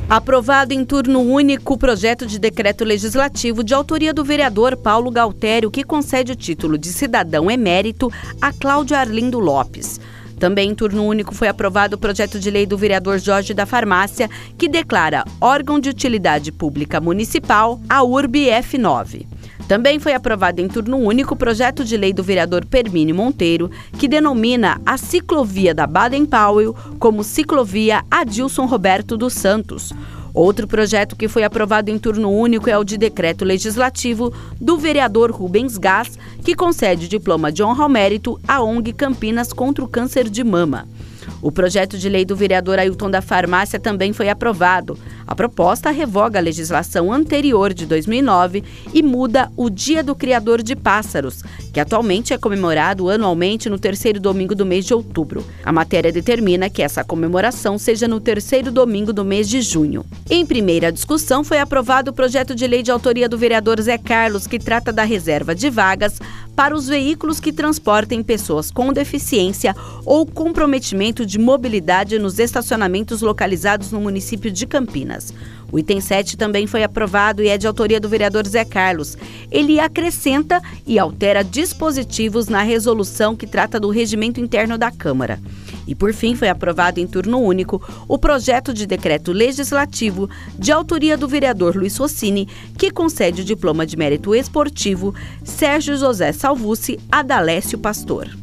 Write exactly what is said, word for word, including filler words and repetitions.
Aprovado em turno único o projeto de decreto legislativo de autoria do vereador Paulo Galtério, que concede o título de cidadão emérito a Cláudio Arlindo Lopes. Também em turno único foi aprovado o projeto de lei do vereador Jorge da Farmácia, que declara órgão de utilidade pública municipal a U R B F nove. Também foi aprovado em turno único o projeto de lei do vereador Permínio Monteiro, que denomina a ciclovia da Baden-Powell como ciclovia Adilson Roberto dos Santos. Outro projeto que foi aprovado em turno único é o de decreto legislativo do vereador Rubens Gás, que concede diploma de honra ao mérito à O N G Campinas contra o Câncer de Mama. O projeto de lei do vereador Ailton da Farmácia também foi aprovado. A proposta revoga a legislação anterior de dois mil e nove e muda o Dia do Criador de Pássaros, que atualmente é comemorado anualmente no terceiro domingo do mês de outubro. A matéria determina que essa comemoração seja no terceiro domingo do mês de junho. Em primeira discussão, foi aprovado o projeto de lei de autoria do vereador Zé Carlos, que trata da reserva de vagas para os veículos que transportem pessoas com deficiência ou comprometimento de mobilidade nos estacionamentos localizados no município de Campinas. O item sete também foi aprovado e é de autoria do vereador Zé Carlos. Ele acrescenta e altera dispositivos na resolução que trata do regimento interno da Câmara. E, por fim, foi aprovado em turno único o projeto de decreto legislativo de autoria do vereador Luiz Rossini, que concede o diploma de mérito esportivo Sérgio José Salvucci a Dalécio Pastor.